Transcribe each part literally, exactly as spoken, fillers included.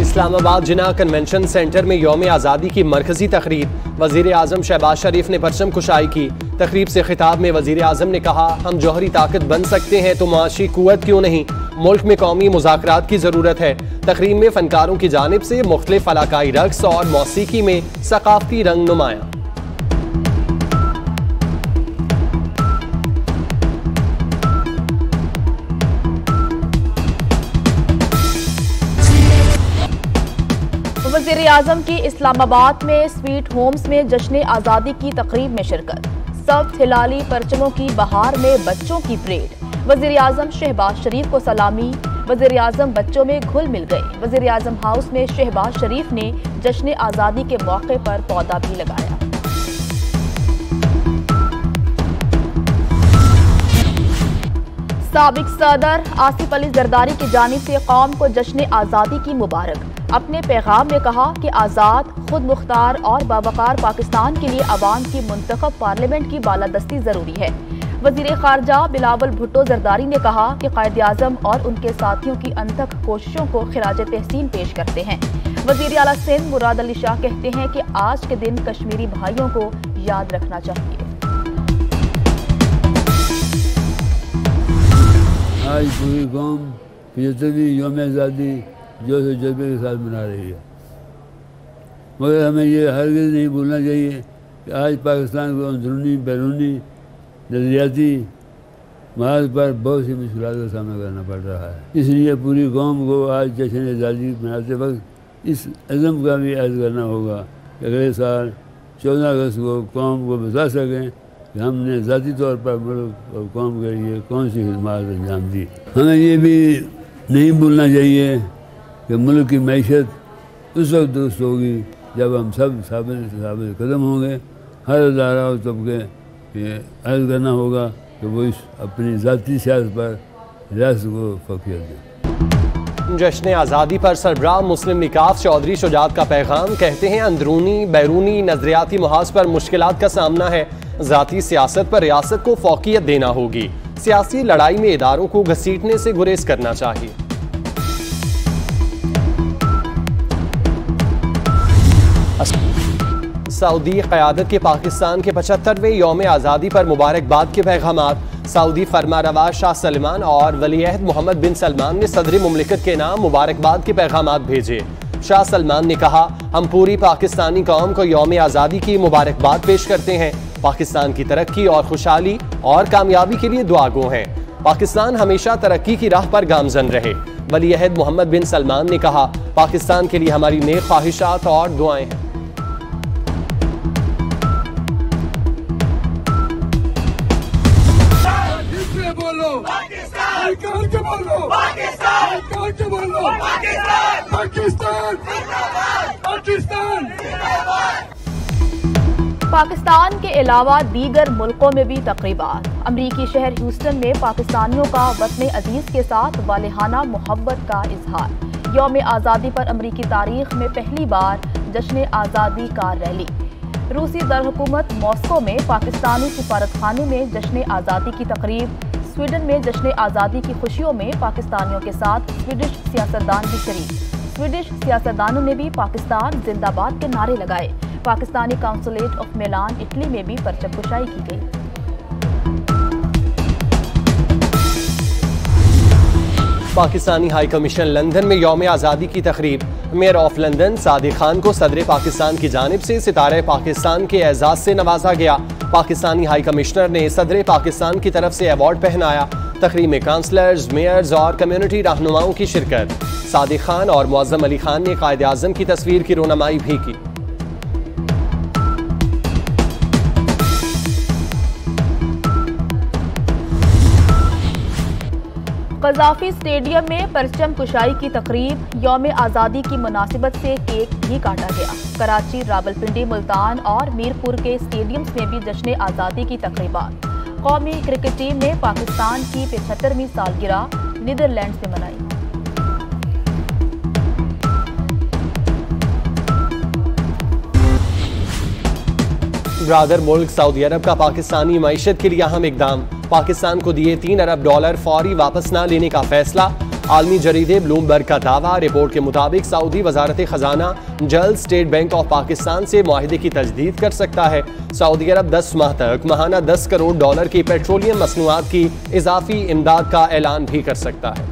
इस्लामाबाद जिना convention centre में यौम आज़ादी की मरकजी तकरीब। वज़ीर आज़म शहबाज शरीफ ने परचम कुशाई की। तकरीब से खिताब में वज़ीर आज़म ने कहा, हम जौहरी ताकत बन सकते हैं तो माशी कुव्वत क्यों नहीं। मुल्क में कौमी मुज़ाकरात की ज़रूरत है। तकरीब में फ़नकारों की जानिब से मुख्तलिफ इलाकाई रक़्स और मौसीकी में सकाफ़ती रंग नुमाया। वज़ीर आज़म की इस्लामाबाद में स्वीट होम्स में जश्न आज़ादी की तकरीब में शिरकत। सब्ज़ हिलाली परचमों की बहार में बच्चों की परेड। वज़ीर आज़म शहबाज शरीफ को सलामी। वज़ीर आज़म बच्चों में घुल मिल गए। वज़ीर आज़म हाउस में शहबाज शरीफ ने जश्न आज़ादी के मौके पर पौधा भी लगाया। साबिक सदर आसिफ अली जरदारी की जानिब से कौम को जश्न आज़ादी की मुबारक। अपने पैगाम में कहा कि आज़ाद, खुद मुख्तार और बावकार पाकिस्तान के लिए अवाम की मुंतखब पार्लियामेंट की बालादस्ती ज़रूरी है। वज़ीर ख़ारजा बिलावल भुट्टो जरदारी ने कहा कि क़ायद आज़म और उनके साथियों की अनथक कोशिशों को खिराज तहसीन पेश करते हैं। वज़ीर आला सिंध मुराद अली शाह कहते हैं कि आज के दिन कश्मीरी भाइयों को याद रखना चाहिए। आज पूरी कौम पचहत्तरवीं यौम आज़ादी जोश और जज्बे के साथ मना रही है, मगर हमें ये हरगिज़ नहीं भूलना चाहिए कि आज पाकिस्तान को अंदरूनी बैरूनी नज़रियाती महाज पर बहुत सी मुश्किलात का सामना करना पड़ रहा है। इसलिए पूरी कौम को आज जश्न आज़ादी मनाते वक्त इस अज़म का भी अहद करना होगा कि अगले साल चौदह अगस्त को कौम को बता सकें कि हमने ज़ाती तौर पर मुल्क और कौम के लिए कौन सी खिदमत अंजाम दी। हमें ये भी नहीं भूलना चाहिए कि मुल्क की मैशत उस वक्त दुरुस्त होगी जब हम सब साबित साबित कदम होंगे। हर अदारा और तबके ये अर्ज़ करना होगा कि वो इस अपनी ज़ाती सियासत पर रियासत को फ़कीयत दें। जश्न आज़ादी पर सरबराह मुस्लिम निकाफ चौधरी शुजात का पैगाम। कहते हैं, अंदरूनी बैरूनी नज़रियाती महाज पर मुश्किलात का सामना है। ज़ाती सियासत पर रियासत को फ़ौक़ियत देना होगी। सियासी लड़ाई में इदारों को घसीटने से गुरेज करना चाहिए। सऊदी क़यादत के पाकिस्तान के पचहत्तरवें यौम आज़ादी पर मुबारकबाद के पैगामात। सऊदी फरमारवा शाह सलमान और वलीअहद मोहम्मद बिन सलमान ने सदर मुमलिकत के नाम मुबारकबाद के पैगामात भेजे। शाह सलमान ने कहा, हम पूरी पाकिस्तानी कौम को यौम आज़ादी की मुबारकबाद पेश करते हैं। पाकिस्तान की तरक्की और खुशहाली और कामयाबी के लिए दुआगो हैं। पाकिस्तान हमेशा तरक्की की राह पर गामजन रहे। वलीअहद मोहम्मद बिन सलमान ने कहा, पाकिस्तान के लिए हमारी नेक ख्वाहिशात और दुआएं हैं। पाकिस्तान के अलावा दीगर मुल्कों में भी तकरीबात। अमरीकी शहर ह्यूस्टन में पाकिस्तानियों का वतन अजीज के साथ वालिहाना मोहब्बत का इजहार। यौम आज़ादी पर अमरीकी तारीख में पहली बार जश्न आज़ादी कार रैली। रूसी दरहुकूमत मॉस्को में पाकिस्तानी सिफारतखाने में जश्न आज़ादी की तकरीब। स्वीडन में जश्न आज़ादी की खुशियों में पाकिस्तानियों के साथ स्वीडिश सियासतदान भी शरीक। स्वीडिश सियासतदानों ने भी पाकिस्तान जिंदाबाद के नारे लगाए। Pakistani consulate of Milan Italy में भी परचम कुशाई की गई। पाकिस्तानी हाई कमीशन लंदन में यौम आज़ादी की तकरीब। Mayor of London Sadiq Khan को सदर पाकिस्तान की जानिब से सितारे पाकिस्तान के एजाज से नवाजा गया। पाकिस्तानी हाई कमिश्नर ने सदर पाकिस्तान की तरफ से अवार्ड पहनाया। तकरीब में काउंसलर्स, मेयर्स और कम्युनिटी रहनुमाओं की शिरकत। सादिक खान और मुअज़्ज़म अली खान ने कायद आज़म की तस्वीर की रोनमाई भी की। क़ज़ाफ़ी स्टेडियम में परचम कुशाई की तकरीब। यौम आज़ादी की मुनासिबत से केक भी काटा गया। कराची, रावलपिंडी, मुल्तान और मीरपुर के स्टेडियम्स में भी जश्न आज़ादी की तकरीबात। कौमी क्रिकेट टीम ने पाकिस्तान की पचहत्तरवीं सालगिरह नीदरलैंड से मनाई। ब्रादर मुल्क सऊदी अरब का पाकिस्तानी मईशत के लिए अहम इकदाम। पाकिस्तान को दिए तीन अरब डॉलर फौरी वापस न लेने का फैसला। आलमी जरीदे ब्लूमबर्ग का दावा। रिपोर्ट के मुताबिक सऊदी वजारत खजाना जल्द स्टेट बैंक ऑफ पाकिस्तान से मुआहिदे की तजदीद कर सकता है। सऊदी अरब दस माह तक माहाना दस करोड़ डॉलर की पेट्रोलियम मसनूआत की इजाफी इमदाद का ऐलान भी कर सकता है।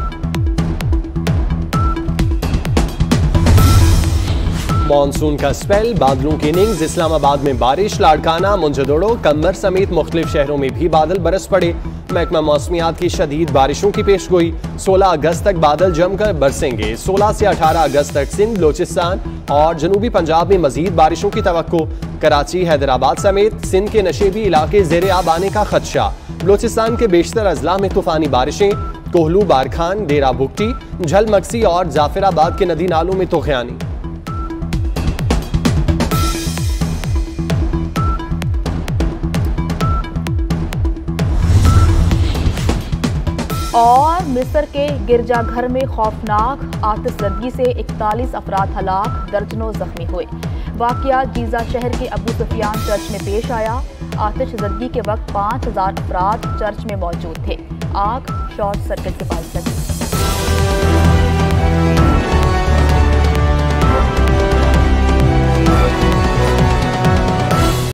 मॉनसून का स्पेल, बादलों की इनिंग्स। इस्लामाबाद में बारिश, लाड़काना, मुंजदोड़ो, कम्बर समेत मुख्तलिफ शहरों में भी बादल बरस पड़े। महकमा मौसमियात की शदीद बारिशों की पेशगोई। सोलह अगस्त तक बादल जमकर बरसेंगे। सोलह से अठारह अगस्त तक सिंध, बलोचिस्तान और जनूबी पंजाब में मजीद बारिशों की तवक्को। कराची, हैदराबाद समेत सिंध के नशेबी इलाके ज़ेरे आब आने का खदशा। बलोचिस्तान के बेशतर अजला में तूफानी बारिशें। कोहलू, बारखान, डेरा बुगटी, झलमक्सी और जाफराबाद के नदी नालों में तूफ़ानी। और मिस्र के गिरजाघर में खौफनाक आतिशज़दगी से इकतालीस अफराद हलाक, दर्जनों जख्मी हुए। वाक़या जीजा शहर के अबू सुफियान चर्च में पेश आया। आतिशज़दगी के वक्त पाँच हजार अफराद चर्च में मौजूद थे। आग शॉर्ट सर्किट से बाइस लगी।